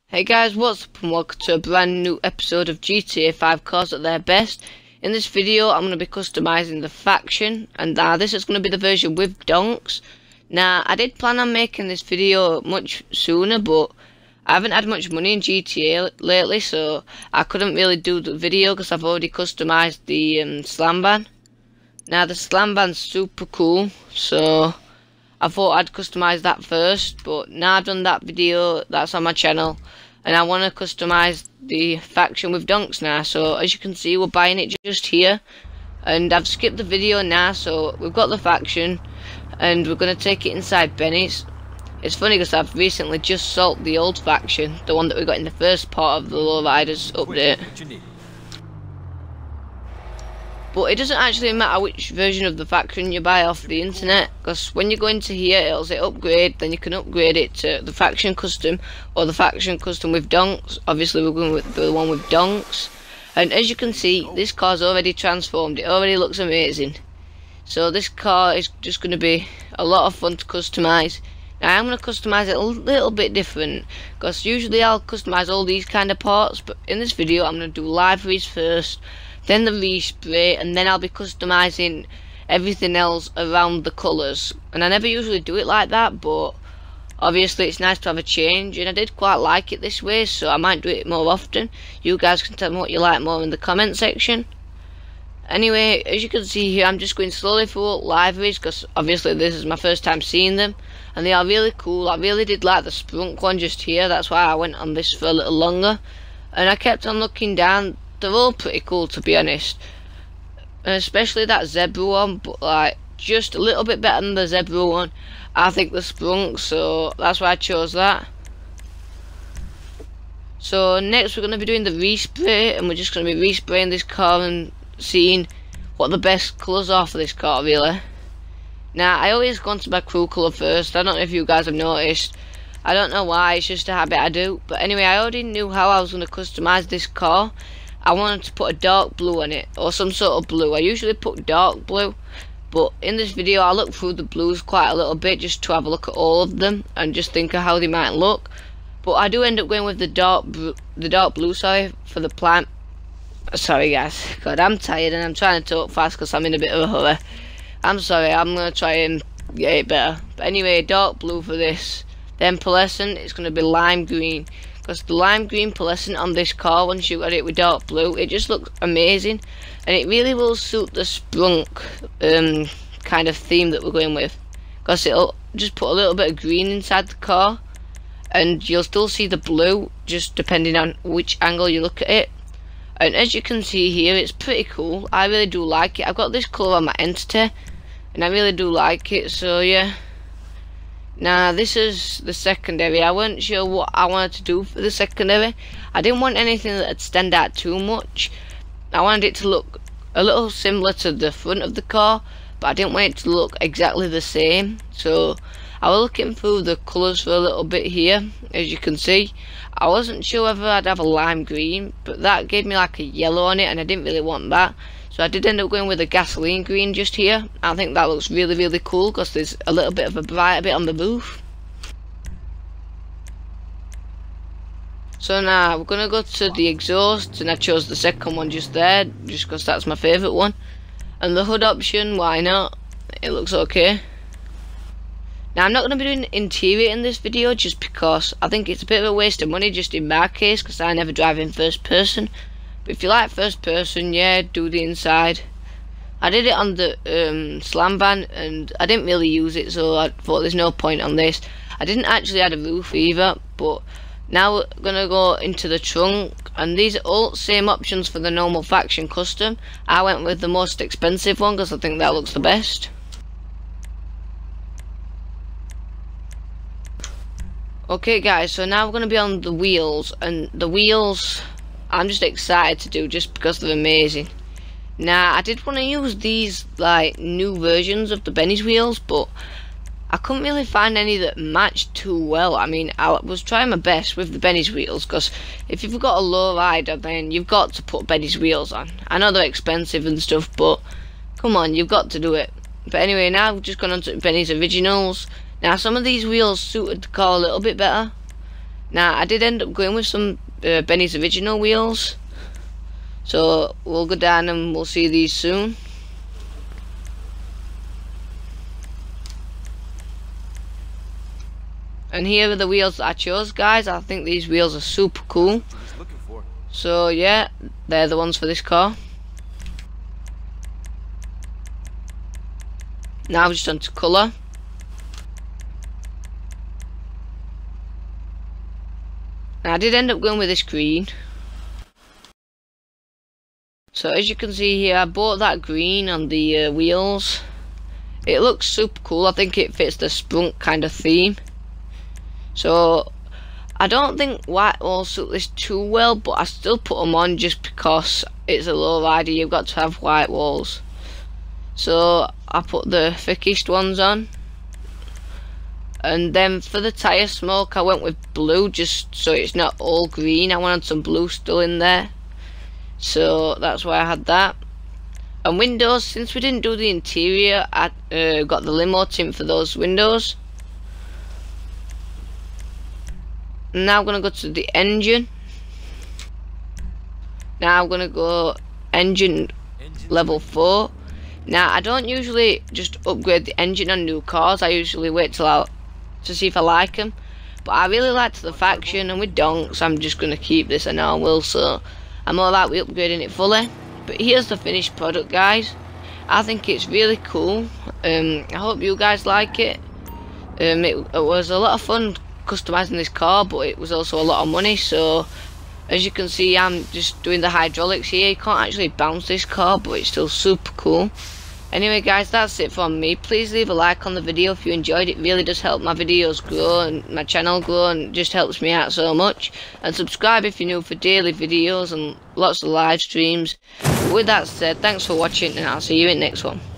Hey guys, what's up and welcome to a brand new episode of GTA 5 Cars at their best. In this video I'm going to be customizing the faction, and this is going to be the version with donks. Now I did plan on making this video much sooner, but I haven't had much money in GTA lately, so I couldn't really do the video because I've already customized the slam van. Now the slam van's super cool, so I thought I'd customize that first, but now I've done that video, that's on my channel, and I want to customize the faction with donks now. So as you can see, we're buying it just here, and I've skipped the video now, so we've got the faction, and we're going to take it inside Benny's. It's funny because I've recently just sold the old faction, the one that we got in the first part of the Lowriders update. But it doesn't actually matter which version of the faction you buy off the internet, because when you go into here it'll say upgrade, then you can upgrade it to the faction custom or the faction custom with donks. Obviously we're going with the one with donks, and as you can see this car's already transformed, it already looks amazing. So this car is just going to be a lot of fun to customize. Now I'm going to customize it a little bit different, because usually I'll customize all these kind of parts, but in this video I'm going to do liveries first, then the respray, and then I'll be customizing everything else around the colours. And I never usually do it like that, but obviously it's nice to have a change, and I did quite like it this way, so I might do it more often. You guys can tell me what you like more in the comment section. Anyway, as you can see here, I'm just going slowly through liveries, because obviously this is my first time seeing them, and they are really cool. I really did like the Sprunk one just here, that's why I went on this for a little longer, and I kept on looking down. They're all pretty cool, to be honest, and especially that zebra one, but like just a little bit better than the zebra one, I think, the Sprunk, so that's why I chose that. So next we're going to be doing the respray, and we're just going to be respraying this car and seeing what the best colours are for this car, really. Now I always go into my crew colour first. I don't know if you guys have noticed, I don't know why, it's just a habit I do, but anyway, I already knew how I was going to customise this car. I wanted to put a dark blue on it, or some sort of blue. I usually put dark blue, but in this video I looked through the blues quite a little bit just to have a look at all of them and just think of how they might look. But I do end up going with the dark blue, sorry, for the plant. Sorry guys, God, I'm tired and I'm trying to talk fast because I'm in a bit of a hurry. I'm sorry, I'm going to try and get it better. But anyway, dark blue for this. Then pearlescent, it's going to be lime green, because the lime green pearlescent on this car, once you got it with dark blue, it just looks amazing, and it really will suit the Sprunk kind of theme that we're going with, because it'll just put a little bit of green inside the car, and you'll still see the blue just depending on which angle you look at it. And as you can see here, it's pretty cool. I really do like it. I've got this colour on my entity, and I really do like it, so yeah. Now this is the secondary. I wasn't sure what I wanted to do for the secondary. I didn't want anything that would stand out too much. I wanted it to look a little similar to the front of the car, but I didn't want it to look exactly the same. So I was looking through the colours for a little bit here. As you can see, I wasn't sure whether I'd have a lime green, but that gave me like a yellow on it, and I didn't really want that. So I did end up going with a gasoline green just here. I think that looks really, really cool because there's a little bit of a brighter bit on the roof. So now we're going to go to the exhaust, and I chose the second one just there, just because that's my favourite one. And the hood option, why not? It looks okay. Now I'm not going to be doing interior in this video just because I think it's a bit of a waste of money just in my case, because I never drive in first person. If you like first person, yeah, do the inside. I did it on the slam van and I didn't really use it, so I thought there's no point on this. I didn't actually add a roof either, but now we're gonna go into the trunk, and these are all same options for the normal faction custom. I went with the most expensive one because I think that looks the best. Okay guys, so now we're gonna be on the wheels, and the wheels I'm just excited to do just because they're amazing. Now I did want to use these like new versions of the Benny's wheels, but I couldn't really find any that matched too well. I mean, I was trying my best with the Benny's wheels, because if you've got a low rider then you've got to put Benny's wheels on. I know they're expensive and stuff, but come on, you've got to do it. But anyway, now we've just gone on to Benny's originals. Now some of these wheels suited the car a little bit better. Now I did end up going with some Benny's original wheels, so we'll go down and we'll see these soon. And here are the wheels that I chose, guys. I think these wheels are super cool. So yeah, they're the ones for this car. Now just on to colour. Now I did end up going with this green. So as you can see here, I bought that green on the wheels. It looks super cool. I think it fits the Sprunk kind of theme. So I don't think white walls suit this too well, but I still put them on just because it's a low rider. You've got to have white walls. So I put the thickest ones on. And then for the tyre smoke, I went with blue just so it's not all green. I wanted some blue still in there. So that's why I had that. And windows, since we didn't do the interior, I got the limo tint for those windows. Now I'm going to go to the engine. Now I'm going to go engine level 4. Now I don't usually just upgrade the engine on new cars. I usually wait till to see if I like them. But I really liked the Faction, and with donks I'm just going to keep this, and I will. So I'm alright with upgrading it fully. But here's the finished product, guys. I think it's really cool. I hope you guys like it. It was a lot of fun customizing this car, but it was also a lot of money. So as you can see, I'm just doing the hydraulics here. You can't actually bounce this car, but it's still super cool. Anyway guys, that's it from me. Please leave a like on the video if you enjoyed it. It really does help my videos grow and my channel grow, and just helps me out so much. And subscribe if you're new for daily videos and lots of live streams. But with that said, thanks for watching, and I'll see you in the next one.